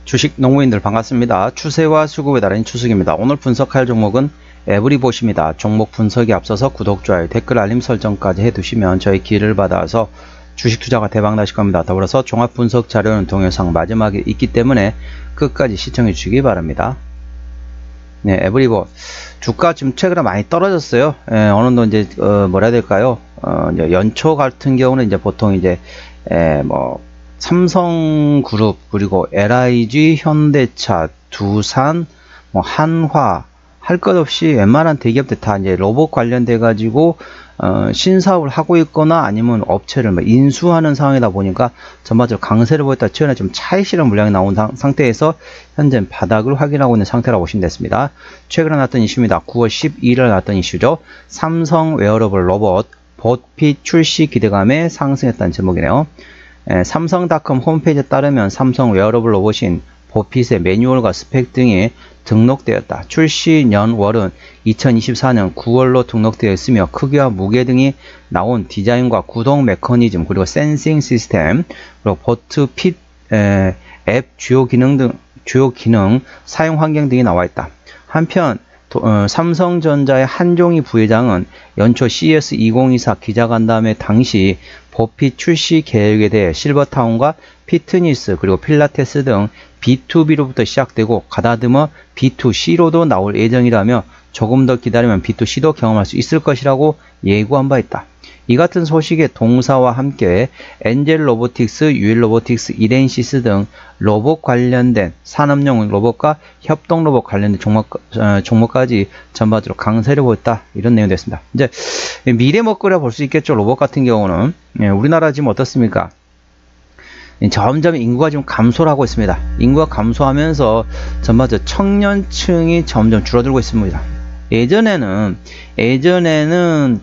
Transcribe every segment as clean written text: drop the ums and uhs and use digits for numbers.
주식 농부인들 반갑습니다. 추세와 수급에 따른 추석입니다. 오늘 분석할 종목은 에브리봇입니다. 종목 분석에 앞서서 구독, 좋아요, 댓글, 알림 설정까지 해두시면 저희 기회를 받아서 주식 투자가 대박 나실 겁니다. 더불어서 종합 분석 자료는 동영상 마지막에 있기 때문에 끝까지 시청해 주시기 바랍니다. 네, 에브리봇 주가 지금 최근에 많이 떨어졌어요. 어느 정도 이제 뭐라 해야 될까요? 이제 연초 같은 경우는 이제 보통 이제 삼성그룹, 그리고 LIG, 현대차, 두산, 한화 할 것 없이 웬만한 대기업들 다 이제 로봇 관련돼 가지고 신사업을 하고 있거나 아니면 업체를 인수하는 상황이다 보니까 전반적으로 강세를 보였다 최근에 좀 차익 실현 물량이 나온 상태에서 현재 바닥을 확인하고 있는 상태라고 보시면 됐습니다. 최근에 나왔던 이슈입니다. 9월 12일에 나왔던 이슈죠. 삼성 웨어러블 로봇 봇핏 출시 기대감에 상승했다는 제목이네요. 삼성닷컴 홈페이지에 따르면 삼성 웨어러블 로봇인 봇핏의 매뉴얼과 스펙 등이 등록되었다. 출시 연월은 2024년 9월로 등록되어 있으며 크기와 무게 등이 나온 디자인과 구동 메커니즘, 그리고 센싱 시스템, 그리고 봇핏 앱 주요 기능 사용 환경 등이 나와 있다. 한편 삼성전자의 한종희 부회장은 연초 CES 2024 기자간담회 당시 봇핏 출시 계획에 대해 실버타운과 피트니스 그리고 필라테스 등 B2B로부터 시작되고 가다듬어 B2C로도 나올 예정이라며 조금 더 기다리면 B2C도 경험할 수 있을 것이라고 예고한 바 있다. 이 같은 소식에 동사와 함께 엔젤 로보틱스, 유일 로보틱스, 이렌시스 등 로봇 관련된 산업용 로봇과 협동 로봇 관련된 종목까지 전반적으로 강세를 보였다. 이런 내용이 됐습니다. 이제 미래 먹거리라 볼 수 있겠죠. 로봇 같은 경우는 우리나라 지금 어떻습니까? 점점 인구가 지금 감소를 하고 있습니다. 인구가 감소하면서 전반적으로 청년층이 점점 줄어들고 있습니다. 예전에는 20대,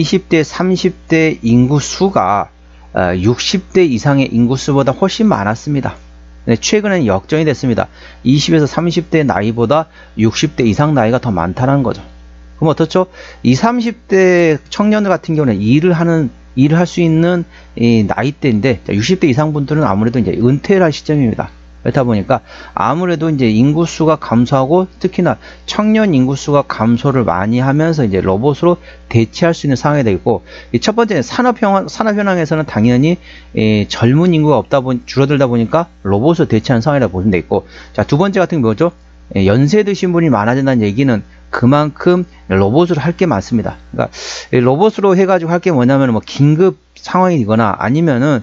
30대 인구 수가 60대 이상의 인구 수보다 훨씬 많았습니다. 최근에는 역전이 됐습니다. 20에서 30대 나이보다 60대 이상 나이가 더 많다는 거죠. 그럼 어떻죠? 20, 30대 청년들 같은 경우는 일을 할 수 있는 나이대인데 60대 이상 분들은 아무래도 이제 은퇴를 할 시점입니다. 그렇다 보니까 아무래도 이제 인구수가 감소하고 특히나 청년 인구수가 감소를 많이 하면서 이제 로봇으로 대체할 수 있는 상황이 되고, 첫 번째 산업 현황에서는 당연히 젊은 인구가 줄어들다 보니까 로봇을 대체하는 상황이라고 보시면 되겠고, 자, 두 번째 같은 게 뭐죠? 연세 드신 분이 많아진다는 얘기는 그만큼 로봇으로 할 게 많습니다. 그러니까 로봇으로 해가지고 할 게 뭐냐면 긴급 상황이거나 아니면은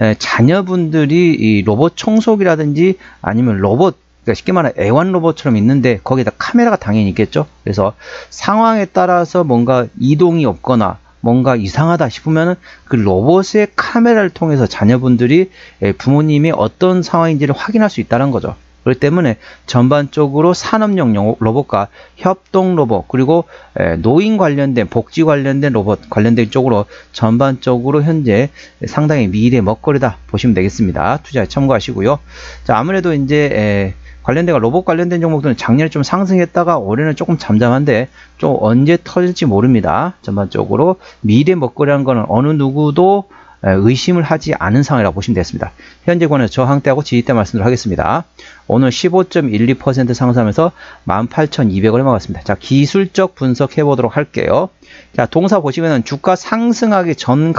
자녀분들이 이 로봇 청소기라든지 아니면 로봇, 그러니까 쉽게 말하면 애완 로봇처럼 있는데 거기에다 카메라가 당연히 있겠죠. 그래서 상황에 따라서 뭔가 이동이 없거나 뭔가 이상하다 싶으면은 그 로봇의 카메라를 통해서 자녀분들이 부모님이 어떤 상황인지를 확인할 수 있다는 거죠. 그렇기 때문에 전반적으로 산업용 로봇과 협동 로봇, 그리고 노인 관련된 복지 관련된 로봇 관련된 쪽으로 전반적으로 현재 상당히 미래 먹거리다 보시면 되겠습니다. 투자에 참고하시고요. 자, 아무래도 이제 로봇 관련된 종목들은 작년에 좀 상승했다가 올해는 조금 잠잠한데 좀 언제 터질지 모릅니다. 전반적으로 미래 먹거리라는 거는 어느 누구도 의심을 하지 않은 상황이라고 보시면 되겠습니다. 현재 권의 저항대하고 지지대 말씀을 하겠습니다. 오늘 15.12% 상승하면서 18,200원에 막았습니다. 자, 기술적 분석해 보도록 할게요. 자, 동사 보시면은 주가 상승하기 전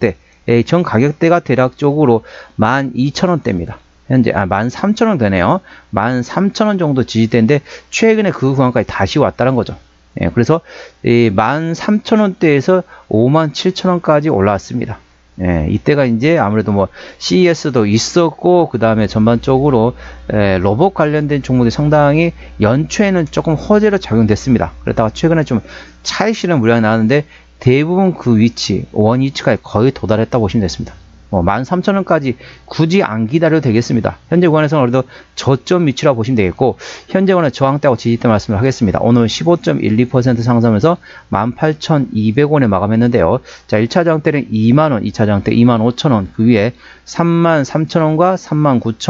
가격대가 대략적으로 12,000원대입니다. 현재 13,000원 되네요. 13,000원 정도 지지대인데 최근에 그 구간까지 다시 왔다는 거죠. 그래서 13,000원대에서 57,000원까지 올라왔습니다. 이때가 이제 아무래도 CES도 있었고, 그 다음에 전반적으로 로봇 관련된 종목들이 상당히 연초에는 조금 호재로 작용됐습니다. 그러다가 최근에 좀 차익 실현 물량이 나왔는데 대부분 그 원위치까지 거의 도달했다고 보시면 됐습니다. 13,000원까지 굳이 안 기다려도 되겠습니다. 현재 구간에서는 그래도 저점 위치라고 보시면 되겠고, 현재 구간의 저항대하고 지지대 말씀을 하겠습니다. 오늘 15.12% 상승하면서 18,200원에 마감했는데요. 자, 1차 저항대는 2만원, 2차 저항대 25,000원, 그 위에 33,000원과 39,000원,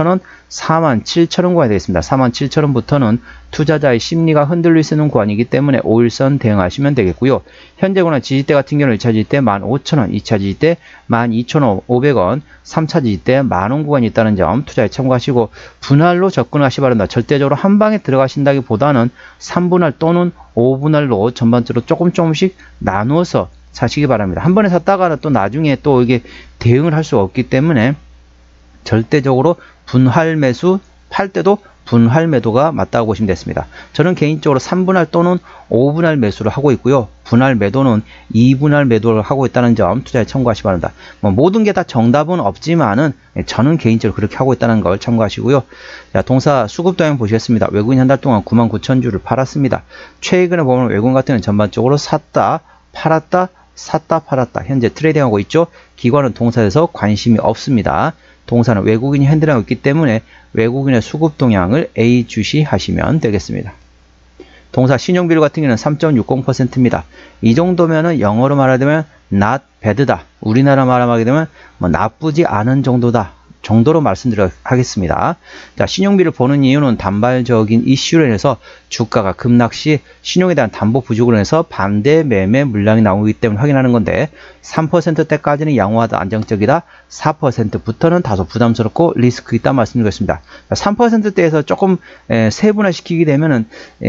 47,000원 구간이 되겠습니다. 47,000원부터는 투자자의 심리가 흔들릴 수 있는 구간이기 때문에 5일선 대응하시면 되겠고요. 현재 구간 지지대 같은 경우는 1차 지지대 15,000원, 2차 지지대 12,500원, 3차 지지대 만원 구간이 있다는 점 투자에 참고하시고 분할로 접근하시 바랍니다. 절대적으로 한 방에 들어가신다기보다는 3분할 또는 5분할로 전반적으로 조금씩 나누어서 사시기 바랍니다. 한 번에 샀다가는 또 나중에 또 이게 대응을 할 수 없기 때문에 절대적으로 분할 매수, 팔 때도 분할 매도가 맞다고 보시면 됐습니다. 저는 개인적으로 3분할 또는 5분할 매수를 하고 있고요. 분할 매도는 2분할 매도를 하고 있다는 점 투자에 참고하시기 바랍니다. 뭐 모든 게 다 정답은 없지만은 저는 개인적으로 그렇게 하고 있다는 걸 참고하시고요. 자, 동사 수급 동향 보시겠습니다. 외국인 한 달 동안 99,000주를 팔았습니다. 최근에 보면 외국인 같은 경우는 전반적으로 샀다, 팔았다, 샀다, 팔았다. 현재 트레이딩하고 있죠. 기관은 동사에서 관심이 없습니다. 동사는 외국인이 핸들하고 있기 때문에 외국인의 수급 동향을 A 주시하시면 되겠습니다. 동사 신용비율 같은 경우는 3.60%입니다. 이 정도면은 영어로 말하자면 not bad다. 우리나라 말하게 되면 뭐 나쁘지 않은 정도다. 정도로 말씀드리겠습니다. 자, 신용비를 보는 이유는 단발적인 이슈로 인해서 주가가 급락 시 신용에 대한 담보 부족으로 인해서 반대 매매 물량이 나오기 때문에 확인하는 건데 3%대까지는 양호하다, 안정적이다. 4%부터는 다소 부담스럽고 리스크 있다 말씀드리겠습니다. 3%대에서 조금 세분화시키게 되면은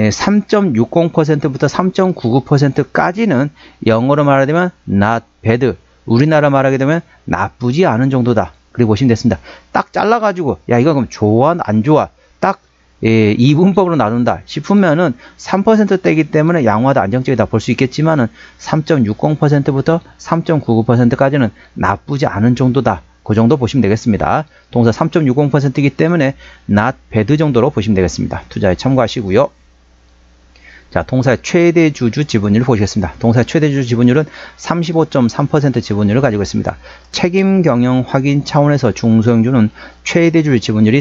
3.60%부터 3.99%까지는 영어로 말하자면 not bad. 우리나라 말하게 되면 나쁘지 않은 정도다. 그리고 보시면 됐습니다. 딱 잘라가지고 야 이거 그럼 좋아 안 좋아 딱 이분법으로 나눈다 싶으면은 3%대이기 때문에 양호하다 안정적이다 볼 수 있겠지만은 3.60%부터 3.99%까지는 나쁘지 않은 정도다. 그 정도 보시면 되겠습니다. 동사 3.60%이기 때문에 not bad 정도로 보시면 되겠습니다. 투자에 참고하시고요. 자, 동사의 최대 주주 지분율을 보시겠습니다. 동사의 최대 주주 지분율은 35.3% 지분율을 가지고 있습니다. 책임 경영 확인 차원에서 중소형주는 최대 주주 지분율이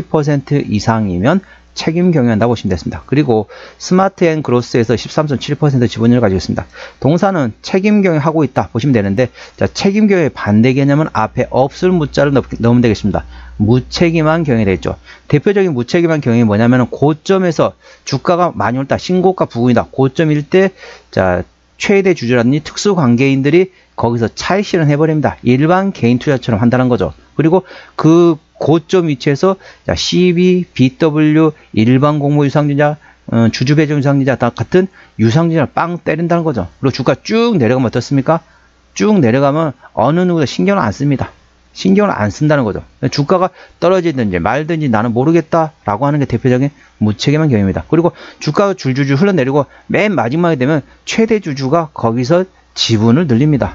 30% 이상이면 책임 경영한다고 보시면 됐습니다. 그리고 스마트 앤 그로스에서 13.7% 지분율을 가지고 있습니다. 동사는 책임 경영하고 있다 보시면 되는데 자, 책임 경영의 반대 개념은 앞에 없을 무자를 넣으면 되겠습니다. 무책임한 경영이 되겠죠. 대표적인 무책임한 경영이 뭐냐면 고점에서 주가가 많이 올다 신고가 부근이다. 고점일 때 자, 최대 주주라든지 특수관계인들이 거기서 차익 실현해버립니다. 일반 개인 투자처럼 한다는 거죠. 그리고 그 고점 위치에서 자, CB, BW, 일반 공모 유상증자, 주주 배정 유상증자 같은 유상증자를 빵 때린다는 거죠. 그리고 주가 쭉 내려가면 어떻습니까? 쭉 내려가면 어느 누구도 신경을 안 씁니다. 신경을 안 쓴다는 거죠. 주가가 떨어지든지 말든지 나는 모르겠다라고 하는 게 대표적인 무책임한 경영입니다. 그리고 주가가 줄줄줄 흘러내리고 맨 마지막에 되면 최대 주주가 거기서 지분을 늘립니다.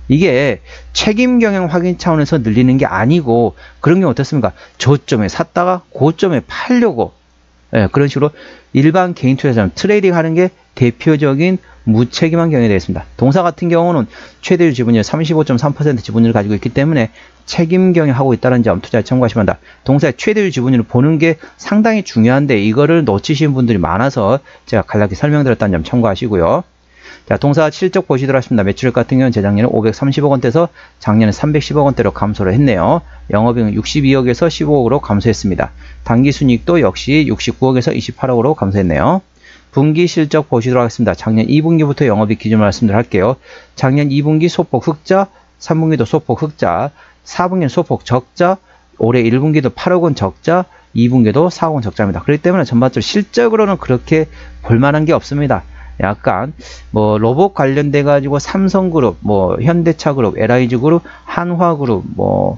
이게 책임 경영 확인 차원에서 늘리는 게 아니고 그런 경우 어떻습니까? 저점에 샀다가 고점에 팔려고 그런 식으로 일반 개인 투자자는 트레이딩 하는 게 대표적인 무책임한 경영이 되겠습니다. 동사 같은 경우는 최대 지분율 35.3% 지분율을 가지고 있기 때문에 책임 경영하고 있다는 점 투자에 참고하시면 합니다. 동사의 최대율 지분율을 보는 게 상당히 중요한데 이거를 놓치신 분들이 많아서 제가 간략히 설명드렸다는 점 참고하시고요. 자, 동사 실적 보시도록 하겠습니다. 매출액 같은 경우는 재작년에 530억 원대에서 작년에 310억 원대로 감소를 했네요. 영업이익은 62억에서 15억으로 감소했습니다. 당기순이익도 역시 69억에서 28억으로 감소했네요. 분기 실적 보시도록 하겠습니다. 작년 2분기부터 영업이익 기준으로 말씀을 할게요. 작년 2분기 소폭 흑자, 3분기도 소폭 흑자, 4분기는 소폭 적자, 올해 1분기도 8억 원 적자, 2분기도 4억 원 적자입니다. 그렇기 때문에 전반적으로 실적으로는 그렇게 볼만한 게 없습니다. 약간 뭐 로봇 관련돼 가지고 삼성그룹, 뭐 현대차그룹, LIG그룹, 한화그룹 뭐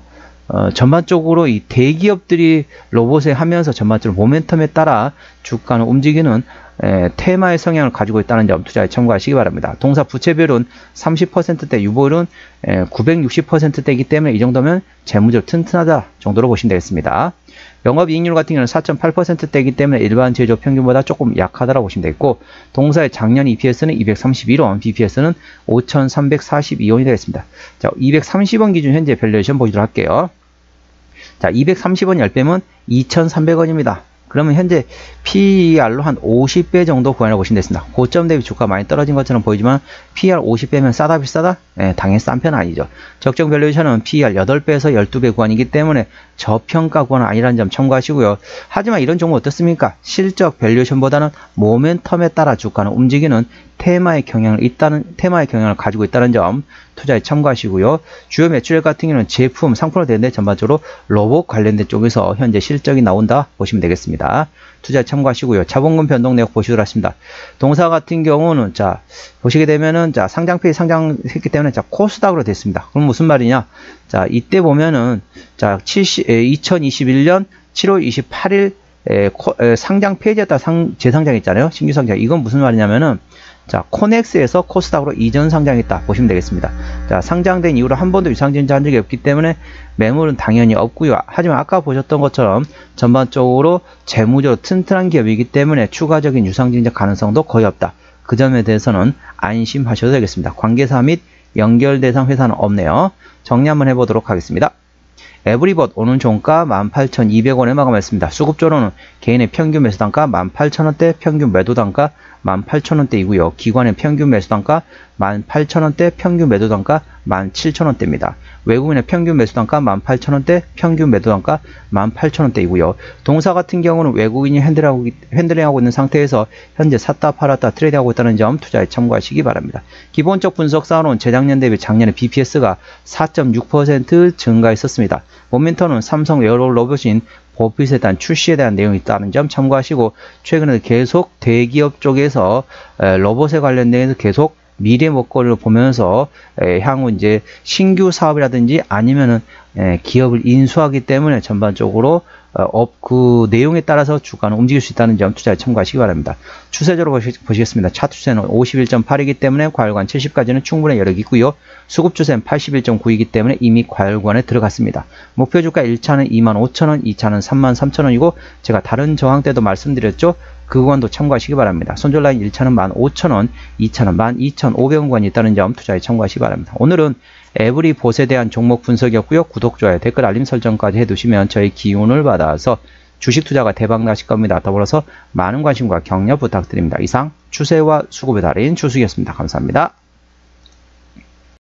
전반적으로 이 대기업들이 로봇에 하면서 전반적으로 모멘텀에 따라 주가는 움직이는 테마의 성향을 가지고 있다는 점 투자에 참고하시기 바랍니다. 동사 부채비율은 30%대, 유보율은 960%대이기 때문에 이 정도면 재무적으로 튼튼하다 정도로 보시면 되겠습니다. 영업이익률 같은 경우는 4.8%대이기 때문에 일반 제조업 평균보다 조금 약하다고 보시면 되겠고 동사의 작년 EPS는 231원, BPS는 5,342원이 되겠습니다. 자, 230원 기준 현재 밸류에이션 보시도록 할게요. 자, 230원 10배면 2,300원입니다. 그러면 현재 PER로 한 50배 정도 구간을 보시면 되겠습니다. 고점 대비 주가 많이 떨어진 것처럼 보이지만 PER 50배면 싸다 비싸다? 네, 당연히 싼 편은 아니죠. 적정 밸류에이션은 PER 8배에서 12배 구간이기 때문에 저평가 구간은 아니라는 점 참고하시고요. 하지만 이런 종목 어떻습니까? 실적 밸류에이션보다는 모멘텀에 따라 주가는 움직이는 테마의 경향을 가지고 있다는 점 투자에 참고하시고요. 주요 매출액 같은 경우는 제품, 상품으로 되는데 전반적으로 로봇 관련된 쪽에서 현재 실적이 나온다 보시면 되겠습니다. 투자에 참고하시고요. 자본금 변동 내역 보시도록 하겠습니다. 동사 같은 경우는 자 보시게 되면은 자 상장폐 상장했기 때문에 자 코스닥으로 됐습니다. 그럼 무슨 말이냐? 자 이때 보면은 자 2021년 7월 28일 상장 폐지했다 재상장 있잖아요. 신규 상장. 이건 무슨 말이냐면은 자, 코넥스에서 코스닥으로 이전 상장했다 보시면 되겠습니다. 자, 상장된 이후로 한 번도 유상증자 한 적이 없기 때문에 매물은 당연히 없고요. 하지만 아까 보셨던 것처럼 전반적으로 재무적으로 튼튼한 기업이기 때문에 추가적인 유상증자 가능성도 거의 없다. 그 점에 대해서는 안심하셔도 되겠습니다. 관계사 및 연결 대상 회사는 없네요. 정리 한번 해보도록 하겠습니다. 에브리봇 오는 종가 18,200원에 마감했습니다. 수급조로는 개인의 평균 매수단가 18,000원대, 평균 매도단가 18,000원대이고요. 기관의 평균 매수단가 18,000원대, 평균 매도단가 17,000원대입니다. 외국인의 평균 매수단가 18,000원대, 평균 매도단가 18,000원대이고요. 동사 같은 경우는 외국인이 핸들링하고 있는 상태에서 현재 샀다 팔았다 트레이드하고 있다는 점 투자에 참고하시기 바랍니다. 기본적 분석상으로는 재작년 대비 작년에 BPS가 4.6% 증가했었습니다. 모멘텀은 삼성 웨어러블 로봇인 버핏에 대한 출시에 대한 내용이 있다는 점 참고하시고 최근에 계속 대기업 쪽에서 로봇에 관련돼서 계속 미래 먹거리를 보면서 향후 이제 신규 사업이라든지 아니면은 기업을 인수하기 때문에 전반적으로 그 내용에 따라서 주가는 움직일 수 있다는 점 투자에 참고하시기 바랍니다. 추세적으로 보시겠습니다. 차트 추세는 51.8이기 때문에 과열관 70까지는 충분히 여력이 있고요. 수급 추세는 81.9이기 때문에 이미 과열관에 들어갔습니다. 목표 주가 1차는 25,000원, 2차는 33,000원이고 제가 다른 저항 때도 말씀드렸죠. 그 구간도 참고하시기 바랍니다. 손절 라인 1차는 15,000원, 2차는 12,500원 구간이 있다는 점 투자에 참고하시기 바랍니다. 오늘은 에브리봇에 대한 종목 분석이었고요. 구독, 좋아요, 댓글, 알림 설정까지 해두시면 저희 기운을 받아서 주식 투자가 대박 나실 겁니다. 더불어서 많은 관심과 격려 부탁드립니다. 이상 추세와 수급의 달인 주식이었습니다. 감사합니다.